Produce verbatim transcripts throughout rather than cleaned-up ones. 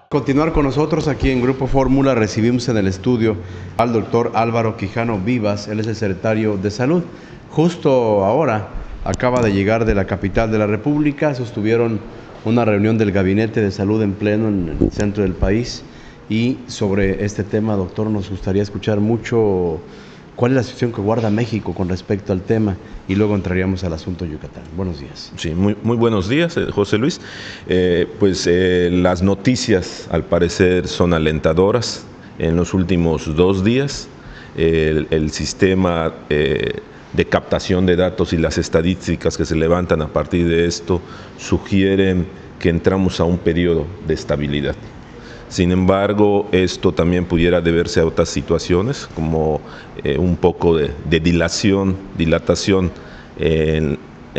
Continuar con nosotros aquí en Grupo Fórmula, recibimos en el estudio al doctor Álvaro Quijano Vivas, él es el secretario de Salud. Justo ahora acaba de llegar de la capital de la República, sostuvieron una reunión del Gabinete de Salud en pleno en el centro del país y sobre este tema, doctor, nos gustaría escuchar mucho cuál es la situación que guarda México con respecto al tema y luego entraríamos al asunto Yucatán. Buenos días. Sí, muy, muy buenos días, José Luis. Eh, pues eh, las noticias al parecer son alentadoras. En los últimos dos días el, el sistema eh, de captación de datos y las estadísticas que se levantan a partir de esto sugieren que entramos a un periodo de estabilidad. Sin embargo, esto también pudiera deberse a otras situaciones, como eh, un poco de, de dilación, dilatación en,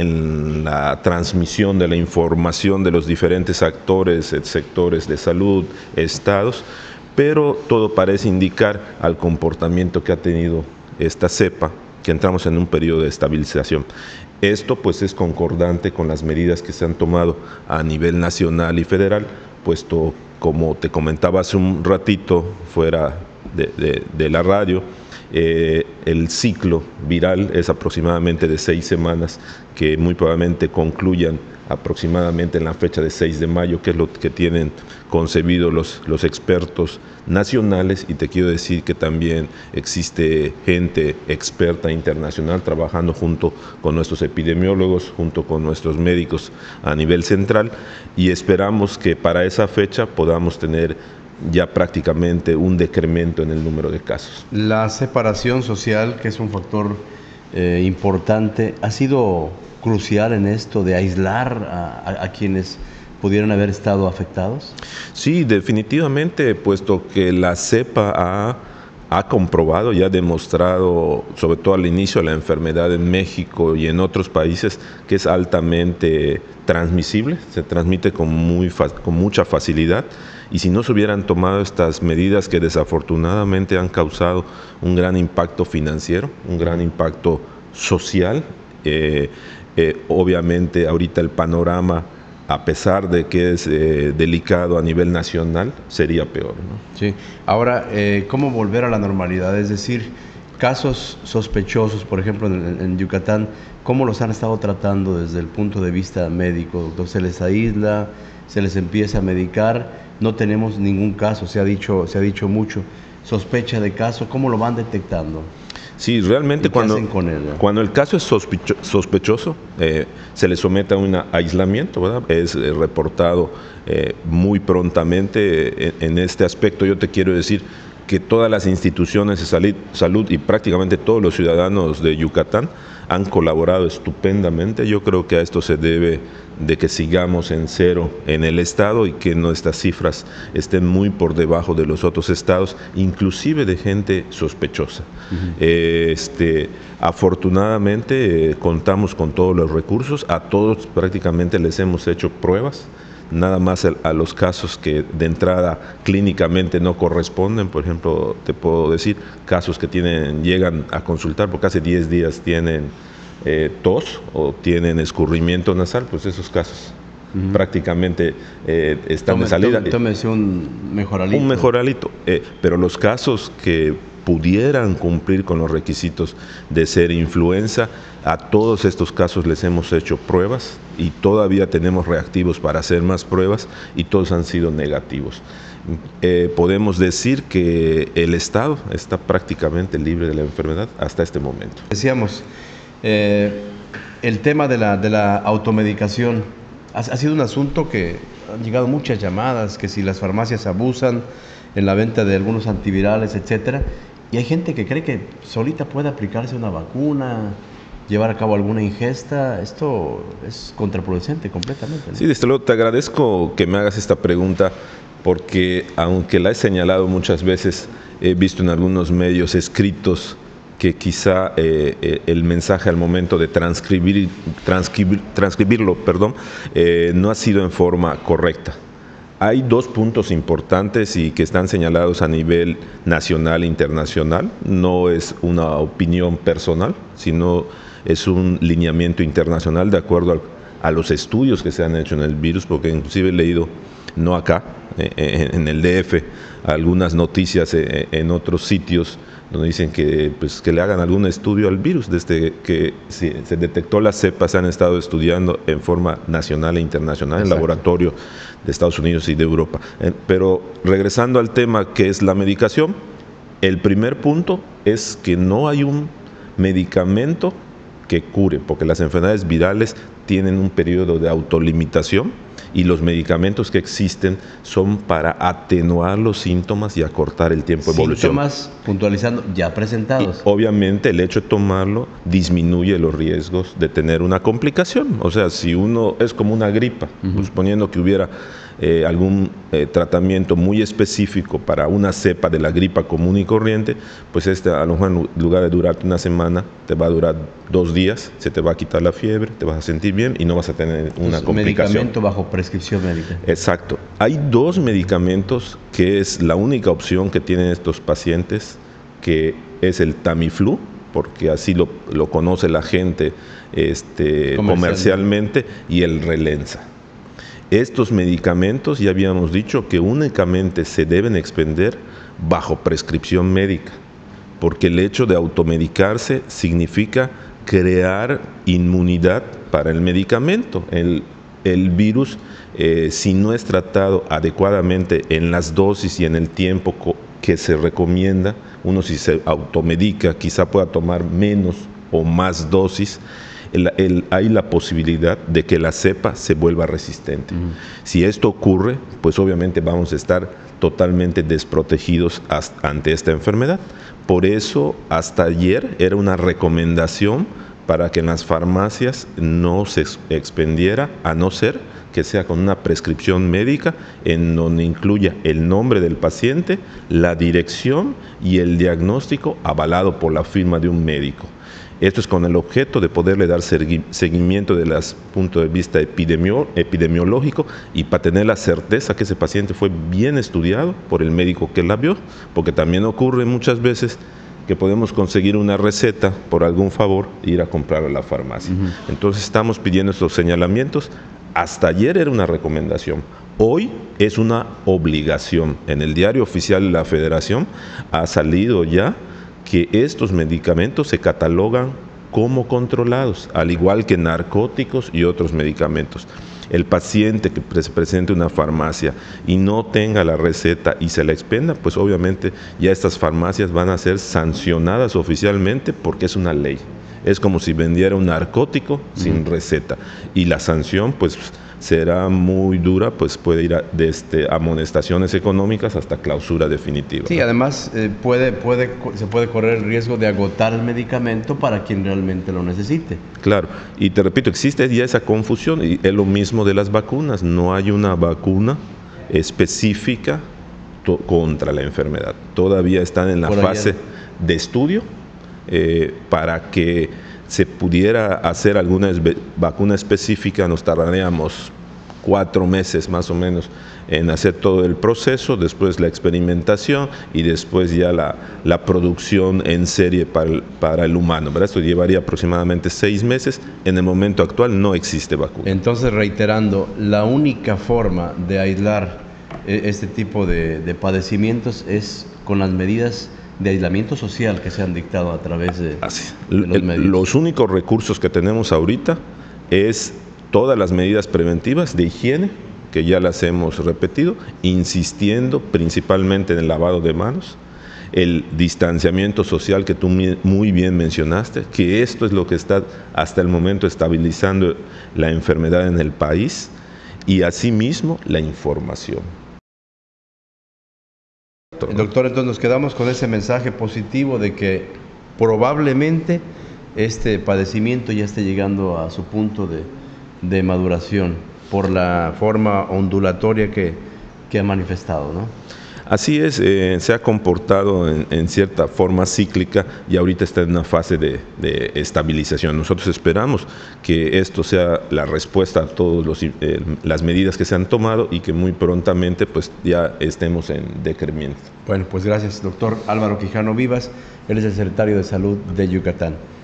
en la transmisión de la información de los diferentes actores, sectores de salud, estados, pero todo parece indicar al comportamiento que ha tenido esta cepa, que entramos en un periodo de estabilización. Esto pues es concordante con las medidas que se han tomado a nivel nacional y federal, puesto como te comentaba hace un ratito fuera de, de, de la radio, eh, el ciclo viral es aproximadamente de seis semanas que muy probablemente concluyan aproximadamente en la fecha de seis de mayo, que es lo que tienen concebido los, los expertos nacionales, y te quiero decir que también existe gente experta internacional trabajando junto con nuestros epidemiólogos, junto con nuestros médicos a nivel central, y esperamos que para esa fecha podamos tener ya prácticamente un decremento en el número de casos. La separación social, que es un factor eh, importante, ha sido crucial en esto de aislar a, a, a quienes pudieran haber estado afectados. Sí, definitivamente, puesto que la cepa ha, ha comprobado y ha demostrado, sobre todo al inicio de la enfermedad en México y en otros países, que es altamente transmisible, se transmite con, muy, con mucha facilidad. Y si no se hubieran tomado estas medidas que desafortunadamente han causado un gran impacto financiero, un gran impacto social, eh, eh, obviamente ahorita el panorama, a pesar de que es eh, delicado a nivel nacional, sería peor, ¿no? Sí. Ahora, eh, ¿cómo volver a la normalidad? Es decir, casos sospechosos, por ejemplo, en, en Yucatán, ¿cómo los han estado tratando desde el punto de vista médico, doctor? ¿Se les aísla? ¿Se les empieza a medicar? No tenemos ningún caso, se ha dicho, se ha dicho mucho. Sospecha de caso, ¿cómo lo van detectando? Sí, realmente cuando, cuando el caso es sospecho, sospechoso, eh, se le somete a un aislamiento, ¿verdad? Es eh, reportado eh, muy prontamente. En, en este aspecto yo te quiero decir que todas las instituciones de salud, salud y prácticamente todos los ciudadanos de Yucatán han colaborado estupendamente. Yo creo que a esto se debe de que sigamos en cero en el estado y que nuestras cifras estén muy por debajo de los otros estados, inclusive de gente sospechosa. Uh-huh. eh, este, afortunadamente eh, contamos con todos los recursos, a todos prácticamente les hemos hecho pruebas, nada más a los casos que de entrada clínicamente no corresponden. Por ejemplo, te puedo decir casos que tienen, llegan a consultar porque hace diez días tienen eh, tos o tienen escurrimiento nasal, pues esos casos uh-huh. prácticamente eh, están tome, de salida. Tómese un mejoralito. Un mejoralito, eh, pero los casos que pudieran cumplir con los requisitos de ser influenza, a todos estos casos les hemos hecho pruebas y todavía tenemos reactivos para hacer más pruebas y todos han sido negativos. Eh, podemos decir que el estado está prácticamente libre de la enfermedad hasta este momento. Decíamos, eh, el tema de la, de la automedicación ha, ha sido un asunto que han llegado muchas llamadas, que si las farmacias abusan en la venta de algunos antivirales, etcétera. Y hay gente que cree que solita puede aplicarse una vacuna, llevar a cabo alguna ingesta. Esto es contraproducente completamente, ¿no? Sí, desde luego te agradezco que me hagas esta pregunta, porque aunque la he señalado muchas veces, he visto en algunos medios escritos que quizá eh, el mensaje al momento de transcribir, transcribir, transcribirlo perdón, eh, no ha sido en forma correcta. Hay dos puntos importantes y que están señalados a nivel nacional e internacional. No es una opinión personal, sino es un lineamiento internacional de acuerdo al, a los estudios que se han hecho en el virus, porque inclusive he leído, no acá, eh, en el D F, algunas noticias eh, en otros sitios donde dicen que, pues, que le hagan algún estudio al virus. Desde que se, se detectó la cepa, se han estado estudiando en forma nacional e internacional. Exacto. En laboratorio de Estados Unidos y de Europa. Eh, pero regresando al tema que es la medicación, el primer punto es que no hay un medicamento que cure, porque las enfermedades virales tienen un periodo de autolimitación y los medicamentos que existen son para atenuar los síntomas y acortar el tiempo de evolución. Síntomas, puntualizando, ya presentados. Y obviamente el hecho de tomarlo disminuye los riesgos de tener una complicación. O sea, si uno es como una gripa, uh-huh. pues, suponiendo que hubiera eh, algún eh, tratamiento muy específico para una cepa de la gripa común y corriente, pues este a lo mejor en lugar de durarte una semana, te va a durar dos días, se te va a quitar la fiebre, te vas a sentir bien y no vas a tener una Entonces, complicación. Medicamento bajo prescripción médica. Exacto. Hay dos medicamentos que es la única opción que tienen estos pacientes, que es el Tamiflu, porque así lo, lo conoce la gente este, comercialmente, y el Relenza. Estos medicamentos, ya habíamos dicho que únicamente se deben expender bajo prescripción médica, porque el hecho de automedicarse significa crear inmunidad para el medicamento. El, el virus, eh, si no es tratado adecuadamente en las dosis y en el tiempo que se recomienda, uno si se automedica quizá pueda tomar menos o más dosis, el, el, hay la posibilidad de que la cepa se vuelva resistente. Uh-huh. Si esto ocurre, pues obviamente vamos a estar totalmente desprotegidos hasta, ante esta enfermedad. Por eso, hasta ayer era una recomendación para que en las farmacias no se expendiera, a no ser que sea con una prescripción médica en donde incluya el nombre del paciente, la dirección y el diagnóstico avalado por la firma de un médico. Esto es con el objeto de poderle dar seguimiento desde el punto de vista epidemio, epidemiológico y para tener la certeza que ese paciente fue bien estudiado por el médico que la vio, porque también ocurre muchas veces que podemos conseguir una receta por algún favor e ir a comprar a la farmacia. Uh-huh. Entonces estamos pidiendo estos señalamientos. Hasta ayer era una recomendación, hoy es una obligación. En el diario oficial de la Federación ha salido ya que estos medicamentos se catalogan como controlados, al igual que narcóticos y otros medicamentos. El paciente que se presente en una farmacia y no tenga la receta y se la expenda, pues obviamente ya estas farmacias van a ser sancionadas oficialmente porque es una ley. Es como si vendiera un narcótico uh-huh. sin receta, y la sanción pues será muy dura, pues puede ir a, desde amonestaciones económicas hasta clausura definitiva. Sí, además eh, puede, puede, se puede correr el riesgo de agotar el medicamento para quien realmente lo necesite. Claro, y te repito, existe ya esa confusión, y es lo mismo de las vacunas. No hay una vacuna específica to- contra la enfermedad. Todavía están en la Por fase allá. de estudio eh, para que se pudiera hacer alguna esbe- vacuna específica. Nos tardaríamos cuatro meses más o menos en hacer todo el proceso, después la experimentación y después ya la, la producción en serie para el, para el humano, ¿verdad? Esto llevaría aproximadamente seis meses. En el momento actual no existe vacuna. Entonces, reiterando, la única forma de aislar eh, este tipo de, de padecimientos es con las medidas de aislamiento social que se han dictado a través de, Así. de los el, medios. Los únicos recursos que tenemos ahorita es todas las medidas preventivas de higiene, que ya las hemos repetido, insistiendo principalmente en el lavado de manos, el distanciamiento social que tú muy bien mencionaste, que esto es lo que está hasta el momento estabilizando la enfermedad en el país, y asimismo la información. Doctor, entonces nos quedamos con ese mensaje positivo de que probablemente este padecimiento ya esté llegando a su punto de, de maduración por la forma ondulatoria que, que ha manifestado, ¿no? Así es, eh, se ha comportado en, en cierta forma cíclica y ahorita está en una fase de, de estabilización. Nosotros esperamos que esto sea la respuesta a todas eh, las medidas que se han tomado y que muy prontamente pues ya estemos en decremento. Bueno, pues gracias, doctor Álvaro Quijano Vivas. Él es el secretario de Salud de Yucatán.